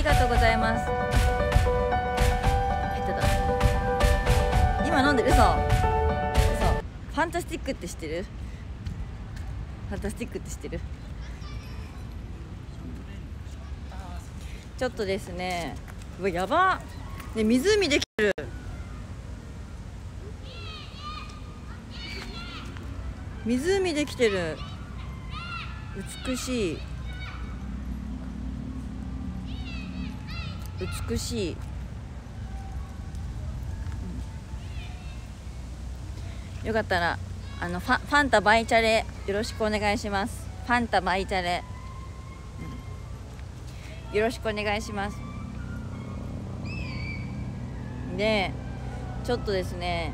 がとうございます。下手だ。今飲んでるさ。ファンタスティックって知ってる？ファンタスティックって知ってる？ちょっとですね、うわやばね、湖できてる。湖できてる。美しい美しい。よかったらファンタバイチャレよろしくお願いします。ファンタバイチャレ、よろしくお願いします。でちょっとですね、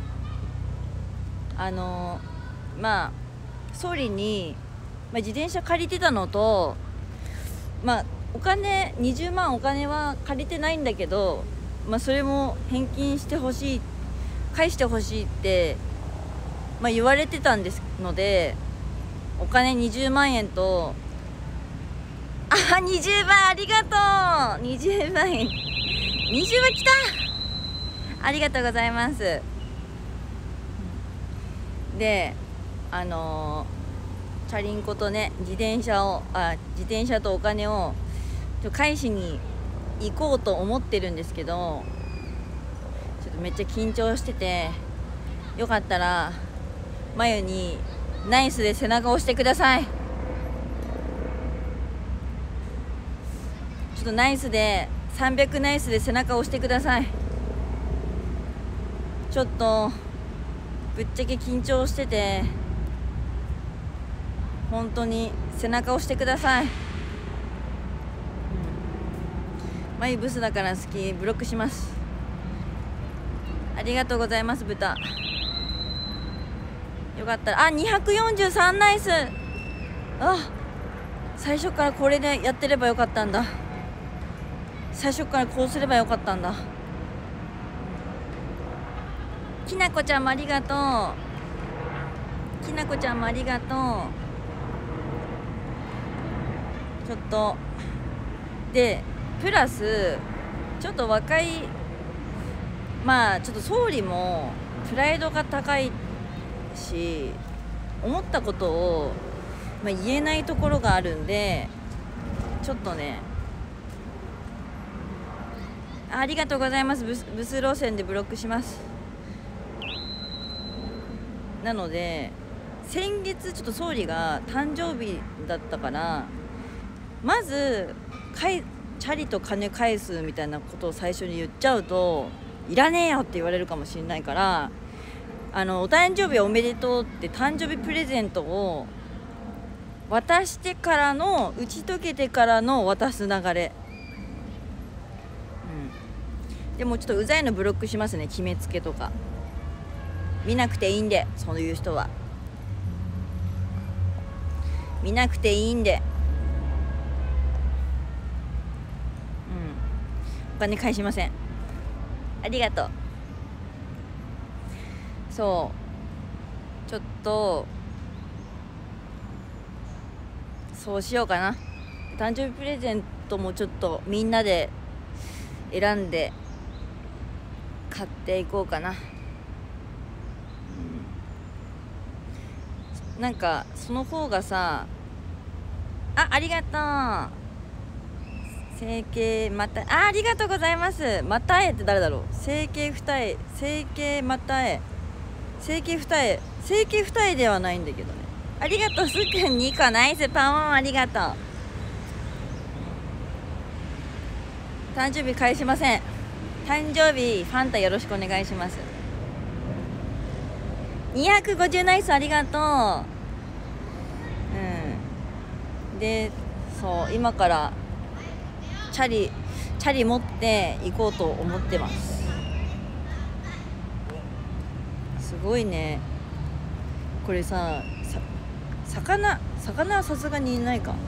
まあ総理に、自転車借りてたのと、お金20万お金は借りてないんだけど、それも返金してほしい、返してほしいって言われてたんですので、お金20万円と20万ありがとう。20万円、20万きた。ありがとうございます。でチャリンコとね、自転車とお金を返しに行こうと思ってるんですけど、ちょっとめっちゃ緊張してて、よかったらまゆにナイスで背中を押してください。ちょっとナイスで300ナイスで背中を押してください。ちょっとぶっちゃけ緊張してて、本当に背中を押してください。まゆブスだから好き、ブロックします。ありがとうございます。豚よかったら243ナイス。最初からこれでやってればよかったんだ。最初からこうすればよかったんだ。きなこちゃんもありがとう。きなこちゃんもありがとう。ちょっとでプラスちょっと若い、ちょっと総理もプライドが高いし、思ったことを、言えないところがあるんで、ちょっとね、ありがとうございます。ブス路線でブロックします。なので先月ちょっと総理が誕生日だったから、まずチャリと金返すみたいなことを最初に言っちゃうと、いらねえよって言われるかもしれないから、お誕生日おめでとうって誕生日プレゼントを渡してからの、打ち解けてからの渡す流れ、でもちょっとうざいのブロックしますね。決めつけとか見なくていいんで、そういう人は見なくていいんで、お金返しません。ありがとう。そうちょっとそうしようかな。誕生日プレゼントもちょっとみんなで選んで買っていこうかな。なんかその方がさ、ありがとう。整形またありがとうございます。またえって誰だろう。整形二重、整形またえ、整形二重、整形二重ではないんだけどね。ありがとう。すっくん2個ナイス。パンワンありがとう。誕生日返しません。誕生日ファンタよろしくお願いします。250ナイスありがとう。でそう今からチャリ持って行こうと思ってます。すごいねこれさ。魚はさすがにいないか。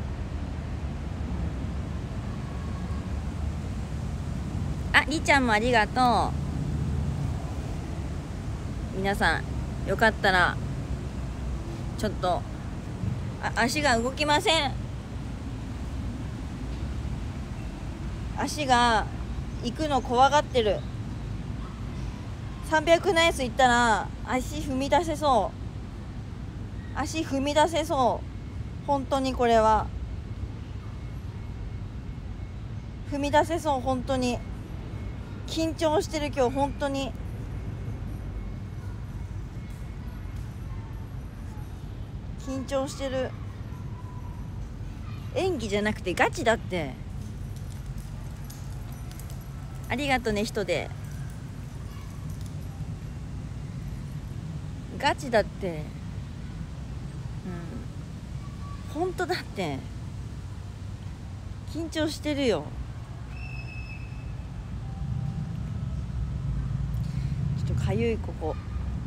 りちゃんもありがとう。皆さんよかったらちょっと足が動きません。 足が行くの怖がってる。300ナイス行ったら足踏み出せそう。足踏み出せそう。本当にこれは踏み出せそう。本当に緊張してる今日。本当に緊張してる。演技じゃなくてガチだって。ありがとね人で。ガチだって。本当だって。緊張してるよ。ちょっとかゆいここ。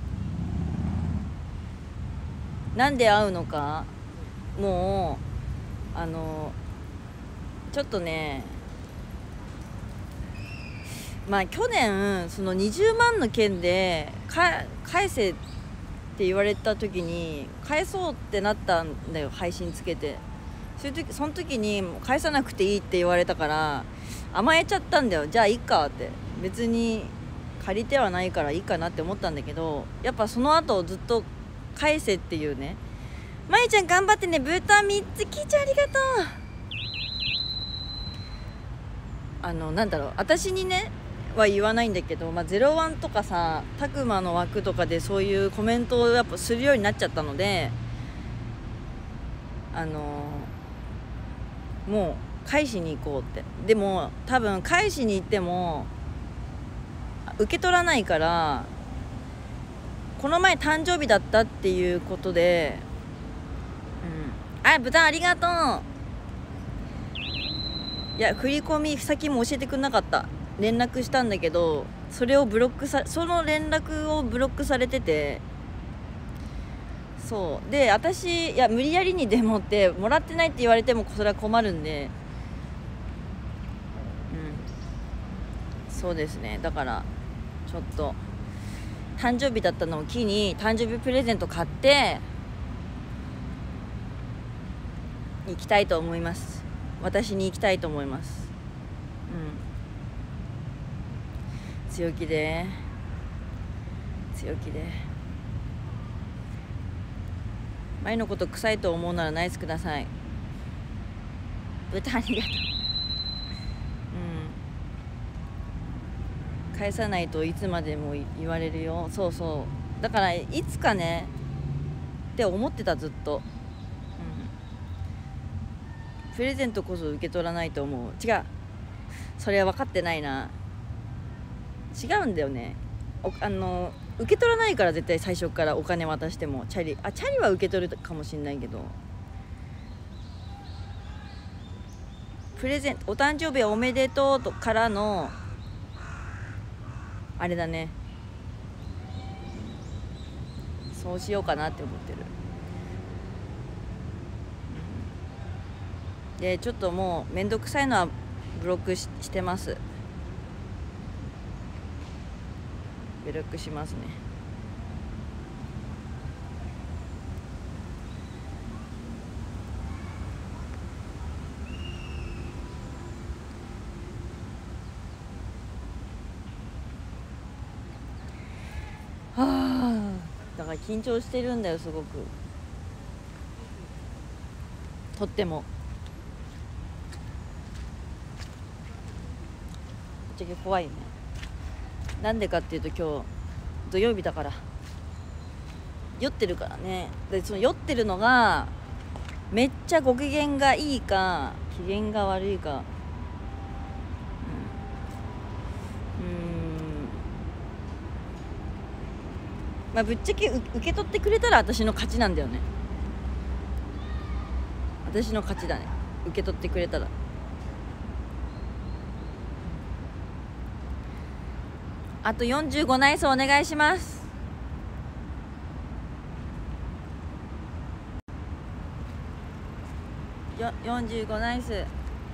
なんで会うのか。もうちょっとね、まあ去年その20万の件で返せって言われた時に返そうってなったんだよ。配信つけてその時に返さなくていいって言われたから甘えちゃったんだよ。じゃあいいかって、別に借りてはないからいいかなって思ったんだけど、やっぱその後ずっと返せっていうね。まゆちゃん頑張ってね。ブータン3つキーちゃんありがとう。なんだろう、私にねは言わないんだけど、01とかさ、たくまの枠とかでそういうコメントをやっぱするようになっちゃったので、もう返しに行こうって。でも多分返しに行っても受け取らないから、この前誕生日だったっていうことで、豚ありがとう。いや振り込み先も教えてくれなかった。連絡したんだけど、その連絡をブロックされてて、そうで、私いや無理やりにでもってもらってないって言われてもそれは困るんで、そうですね。だからちょっと誕生日だったのを機に誕生日プレゼント買って行きたいと思います。私に行きたいと思います。強気で前のこと臭いと思うならナイスください。豚ありがとう。返さないといつまでも言われるよ。そうそう、だからいつかねって思ってたずっと。プレゼントこそ受け取らないと思う。違う、それは分かってないな。違うんだよね。受け取らないから、絶対最初からお金渡しても。チャリは受け取るかもしれないけど、プレゼント、お誕生日おめでとうとからのあれだね。そうしようかなって思ってる。でちょっともうめんどくさいのはブロックしてます。ブロックしますね。だから緊張してるんだよ、すごく。とってもぶっちゃけ怖いよね。なんでかっていうと、今日土曜日だから酔ってるからね。でその酔ってるのがめっちゃご機嫌がいいか機嫌が悪いか、ぶっちゃけ受け取ってくれたら私の勝ちなんだよね。私の勝ちだね、受け取ってくれたら。あと45ナイスお願いします。45ナイス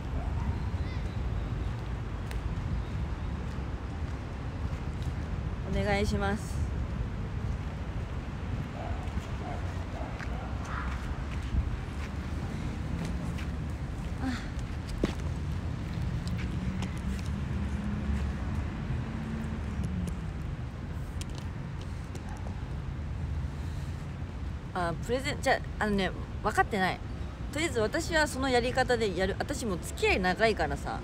お願いします。 プレゼンじゃ分かってない。とりあえず私はそのやり方でやる。私も付き合い長いからさ、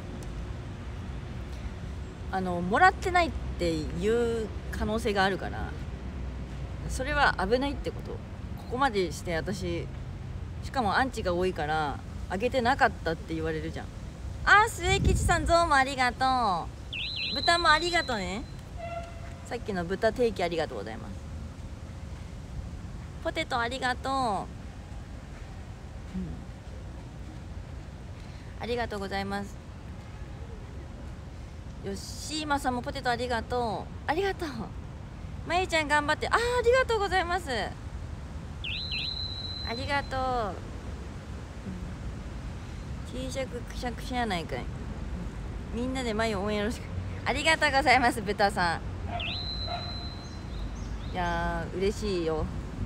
もらってないっていう可能性があるから、それは危ないってこと。ここまでして私、しかもアンチが多いからあげてなかったって言われるじゃん。末吉さんどうもありがとう。豚もありがとうね。さっきの豚定期ありがとうございます。ポテトありがとう、ありがとうございます。吉今さんもポテトありがとう。ありがとう。まゆちゃん頑張って。ありがとうございます。ありがとう。T シャツくしゃくしゃやないかい。みんなでまゆ応援よろしく。ありがとうございます、豚さん。いやー嬉しいよ。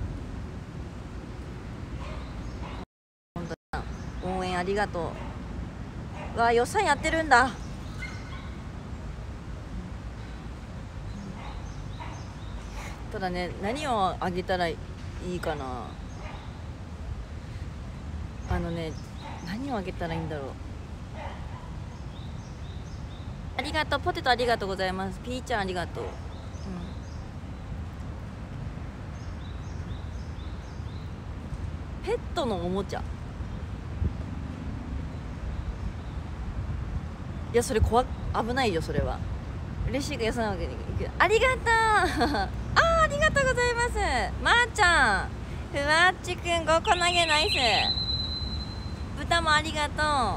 本当応援ありがとう。わあ、予算やってるんだ。ただね、何をあげたらいいかな。何をあげたらいいんだろう。ありがとう、ポテトありがとうございます。ピーちゃんありがとう。ペットのおもちゃ。いや、それ危ないよ。それは嬉しいがよさなわけにいく。ありがとうありがとうございます。まーちゃん、ふわっちくん5個投げナイス。豚もありがとう。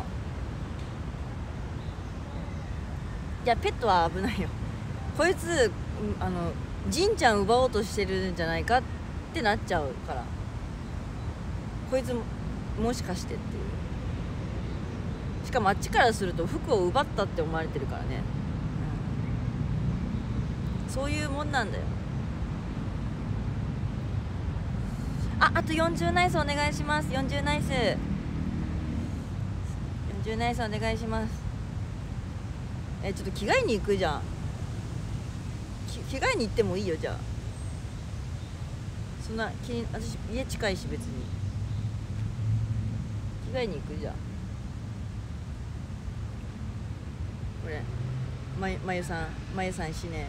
いや、ペットは危ないよ。こいつジンちゃん奪おうとしてるんじゃないかってなっちゃうから、こいつもしかしてっていう。しかもあっちからすると服を奪ったって思われてるからね、そういうもんなんだよ。あと40ナイスお願いします。40ナイス40ナイスお願いします。ちょっと着替えに行くじゃん。着替えに行ってもいいよ。じゃあそんな私家近いし別に着替えに行くじゃん。これまゆさんしね。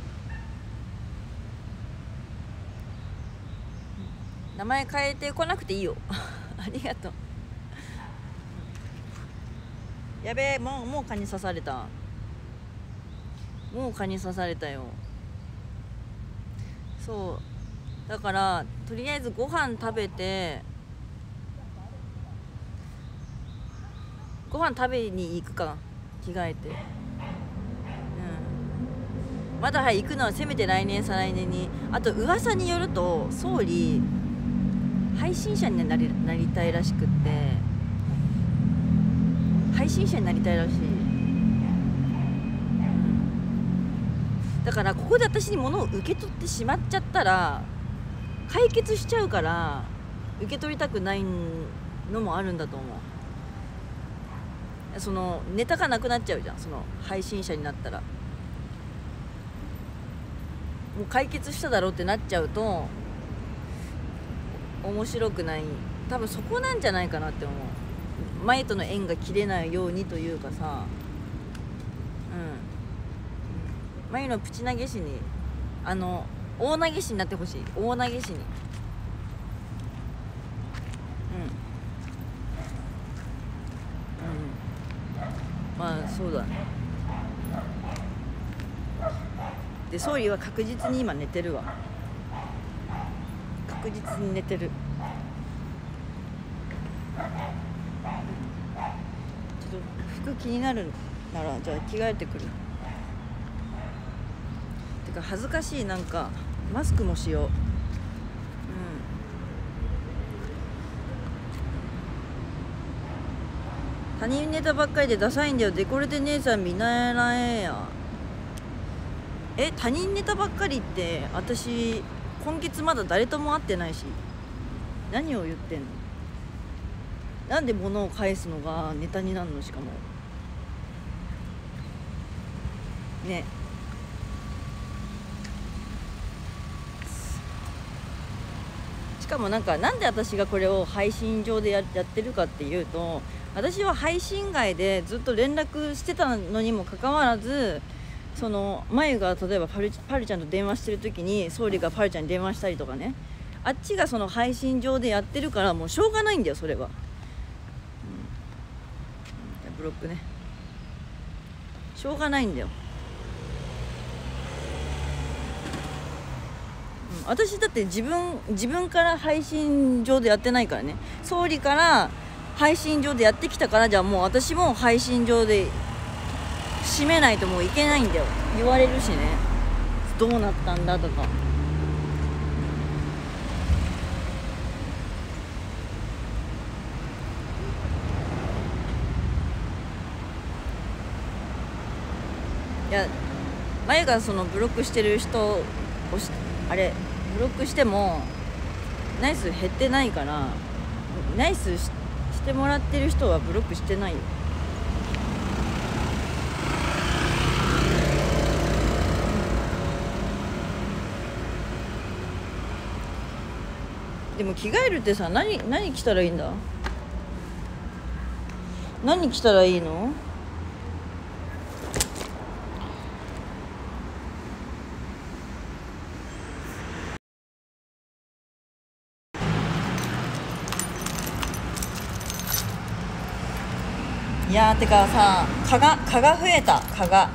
名前変えてこなくていいよありがとう。やべえ、もう蚊に刺された。もう蚊に刺されたよ。そうだから、とりあえずご飯食べて、ご飯食べに行くか。着替えて、まだ行くのはせめて来年再来年に。あと噂によると総理配信者になりたいらしくって、配信者になりたいらしい。だからここで私に物を受け取ってしまっちゃったら解決しちゃうから、受け取りたくないのもあるんだと思う。そのネタがなくなっちゃうじゃん、その配信者になったら。もう解決しただろうってなっちゃうと面白くない。多分そこなんじゃないかなって思う。前との縁が切れないようにというかさ、前のプチ投げ師に大投げ師になってほしい。大投げ師に。まあそうだね。で総理は確実に今寝てるわ。確実に寝てる。ちょっと服気になるならじゃあ着替えてくる。てか恥ずかしい。なんかマスクもしよう。他人ネタばっかりでダサいんだよ。デコレテ姉さん見習えや。他人ネタばっかりって私今月まだ誰とも会ってないし、何を言ってんの。なんで物を返すのがネタになるの。しかもね、しかもなんで私がこれを配信上でやってるかっていうと、私は配信外でずっと連絡してたのにもかかわらず、そのまゆが例えばパルちゃんと電話してる時に総理がパルちゃんに電話したりとかね、あっちがその配信上でやってるからもうしょうがないんだよそれは、ブロックね、しょうがないんだよ。私だって自分から配信上でやってないからね。総理から配信上でやってきたから、じゃあもう私も配信上で締めないともういけないんだよ、言われるしね。どうなったんだとか。いや、まゆがそのブロックしてる人をあれブロックしてもナイス減ってないから、ナイスしてもらってる人はブロックしてないよ。でも着替えるってさ、何着たらいいんだ？何着たらいいの？いやー、てかさ、蚊が増えた。蚊が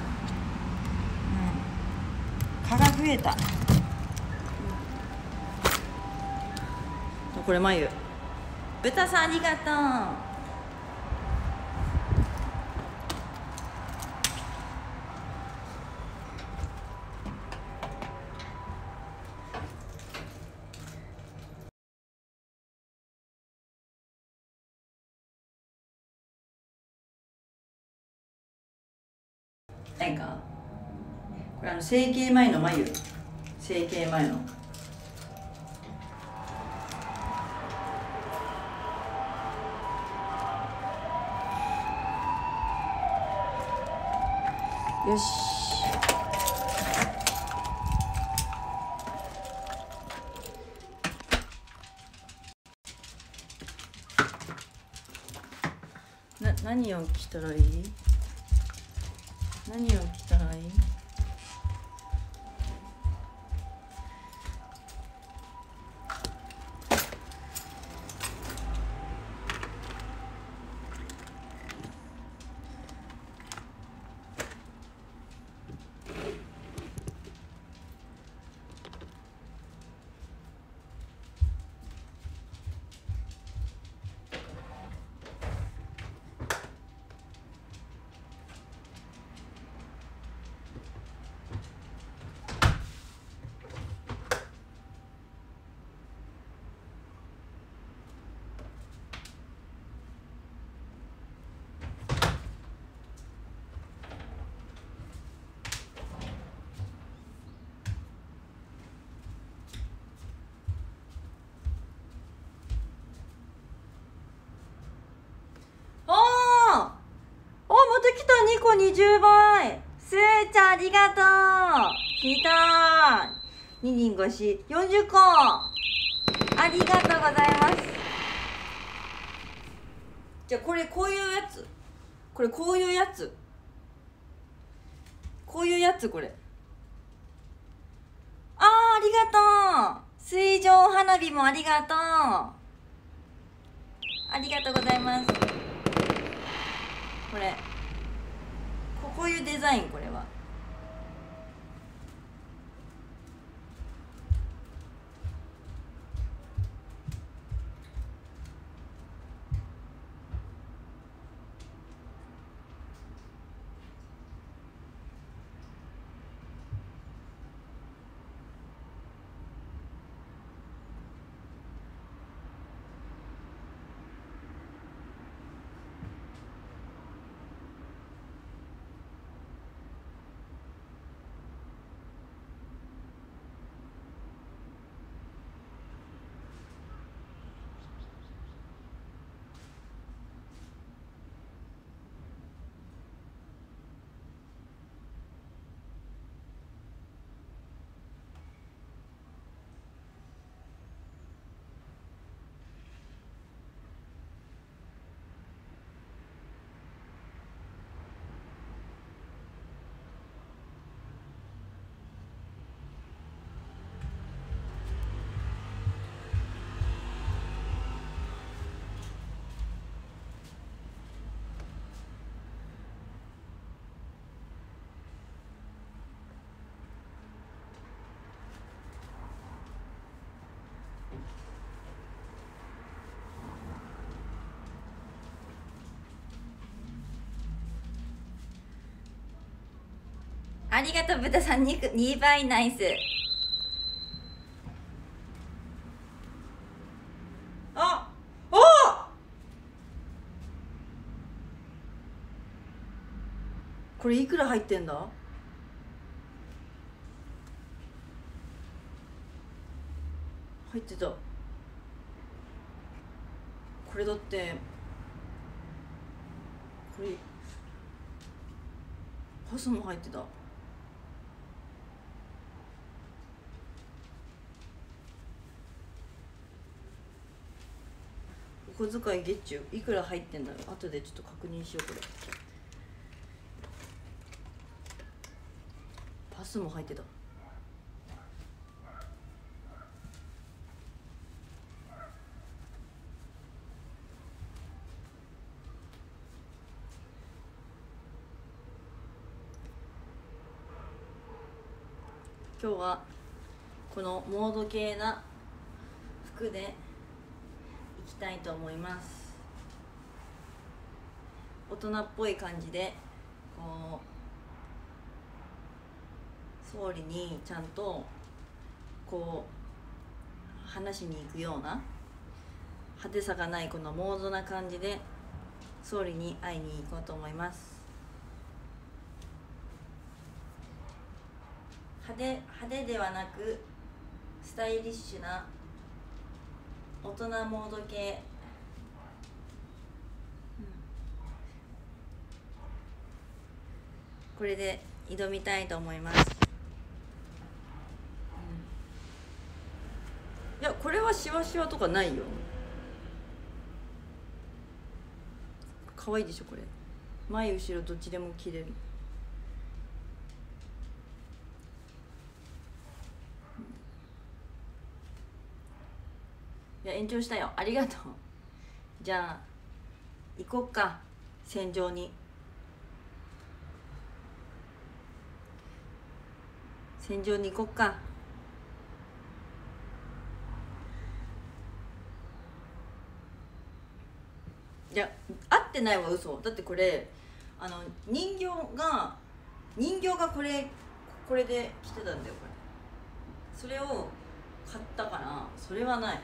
増えた。これ眉豚さんありがとう。ないか、これ整形前の眉、整形前のよし。何を着たらいい？何を着たらいい？来た、2個20倍。すーちゃんありがとう。来たー。2人越し40個。ありがとうございます。じゃあこれこういうやつ。これこういうやつ。こういうやつこれ。ありがとう。水上花火もありがとう。ありがとうございます。これ。こういうデザイン、これはありがとう豚さん、2倍ナイス。あおこれいくら入ってんだ。入ってた。これだってこれパスも入ってた。お小遣い月中いくら入ってんだろう。後でちょっと確認しよう。これパスも入ってた。今日はこのモード系な服でいきたいと思います。大人っぽい感じでこう総理にちゃんとこう話しに行くような派手さがないこのモードな感じで総理に会いに行こうと思います。派手ではなくスタイリッシュな大人モード系、これで挑みたいと思います。いやこれはシワシワとかないよ。可愛いでしょこれ。前後ろどっちでも着れる。いや延長したよ、ありがとう。じゃあ行こっか、戦場に。戦場に行こっか。いや合ってないわ、嘘だって。これ人形がこれで着てたんだよ。これそれを買ったからそれはない、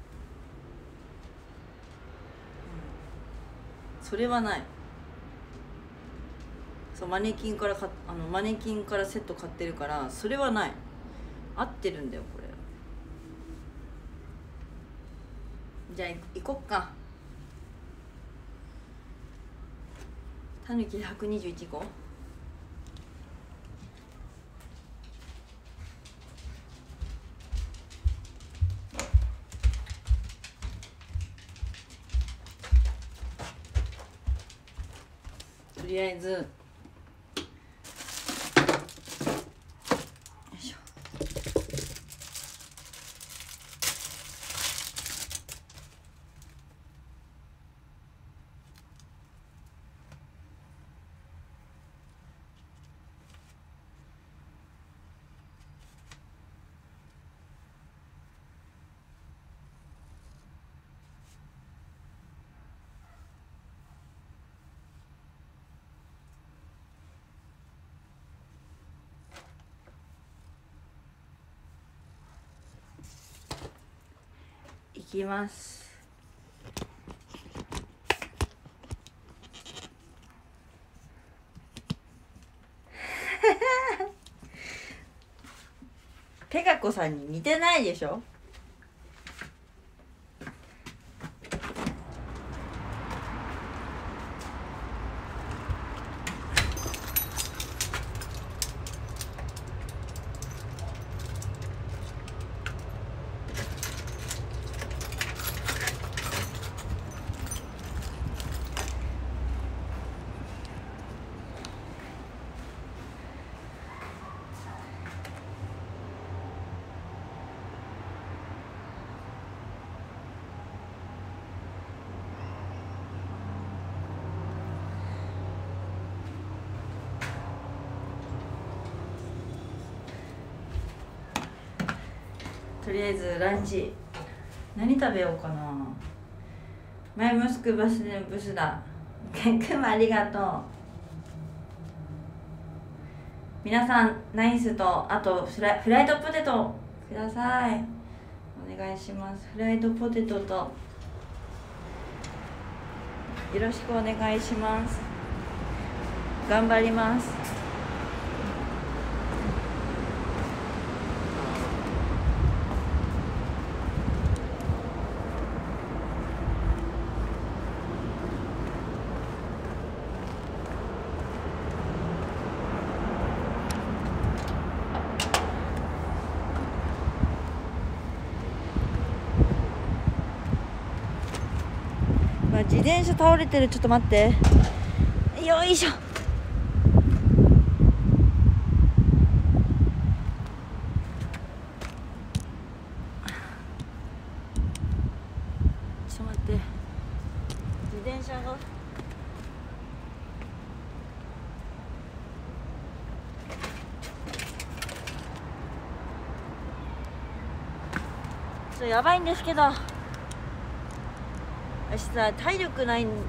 それはない。そうマネキンからセット買ってるからそれはない。合ってるんだよこれ。じゃあ行こっか。たぬき121個。とりあえずよいしょ。いきますペガコさんに似てないでしょ。とりあえずランチ何食べようかな。マイモスクバスでブスだ。くんもありがとう。 皆さんナイスと、あとフライドポテトください。お願いします。フライドポテトとよろしくお願いします。頑張ります。自転車倒れてる。ちょっと待って。よいしょ。ちょっと待って。自転車がちょっとやばいんですけど、私さ体力ないから。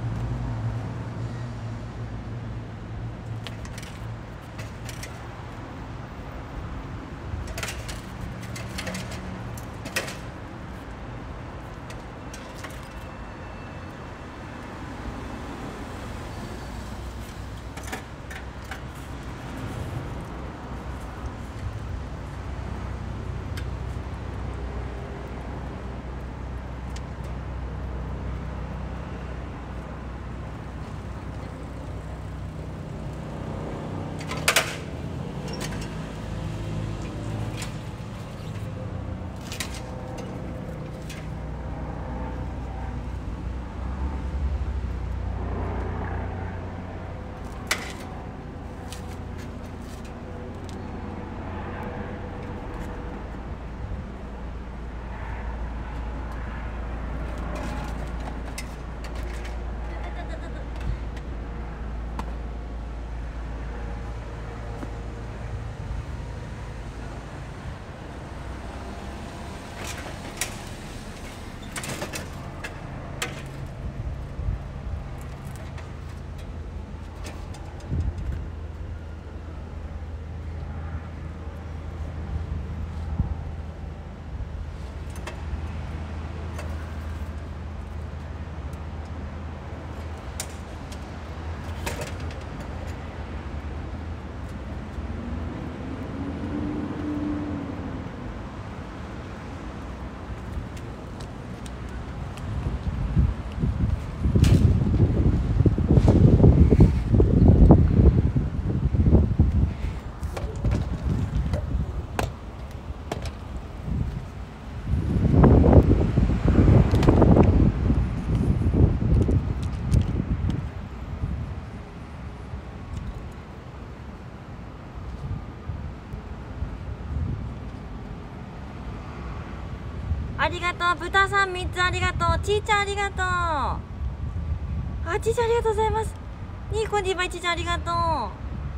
ありがとう。豚さん3つありがとう。ちーちゃんありがとう。あ、ちーちゃんありがとうございます。ニーコディバイちーちゃんありがとう。あ、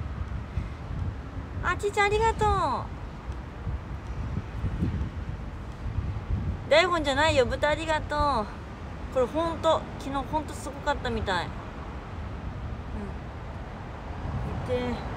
ちーちゃんありがとう。台本じゃないよ。豚ありがとう。これほんと昨日ほんとすごかったみたい。見て。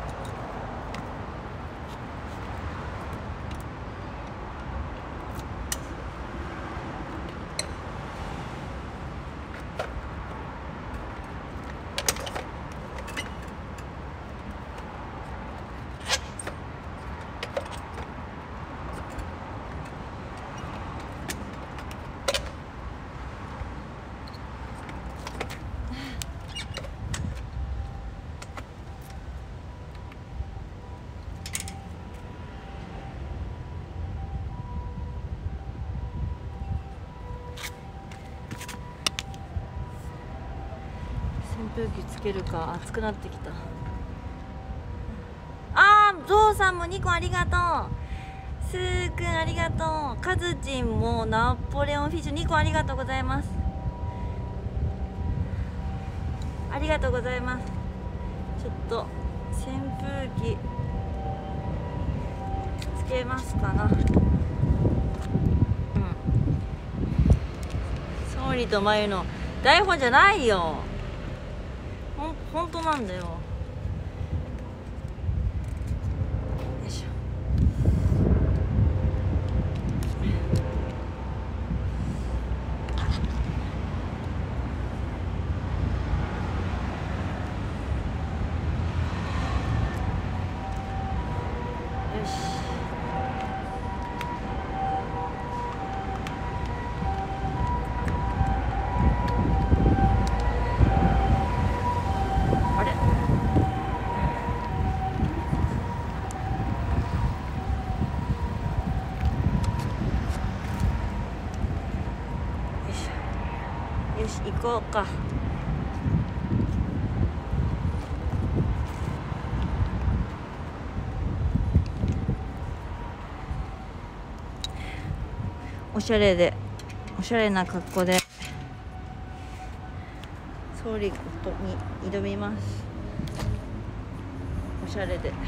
扇風機つけるか。暑くなってきた。あー、ゾウさんも2個ありがとう。スーくんありがとう。カズチンもナポレオンフィッシュ2個ありがとうございます。ありがとうございます。ちょっと扇風機つけますかな。総理と眉の台本じゃないよ。本当なんだよ。 よし。あれ、よしよし、行こうか。おしゃれで、おしゃれな格好で総理ことに挑みます。おしゃれで。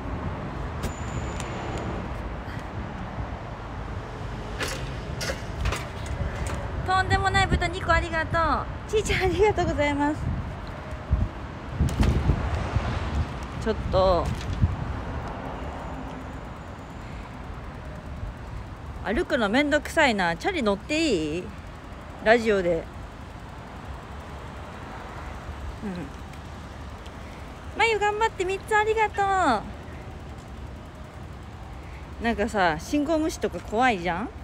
とんでもない豚2個ありがとう。ちいちゃんありがとうございます。ちょっと歩くのめんどくさいな。チャリ乗っていい？ラジオで。まゆ頑張って、3つありがとう。なんかさ、信号無視とか怖いじゃん。